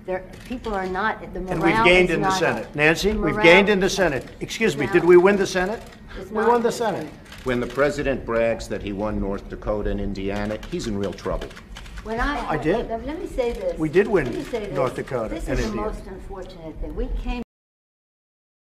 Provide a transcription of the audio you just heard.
People are not, the morale is not. And we've gained in the Senate. Nancy, we've gained in the Senate. Excuse me, did we win the Senate? We won the Senate. When the president brags that he won North Dakota and Indiana, he's in real trouble. When I did. Let me say this. We did win Let me say this. North Dakota This and is the Indiana. most unfortunate thing. We came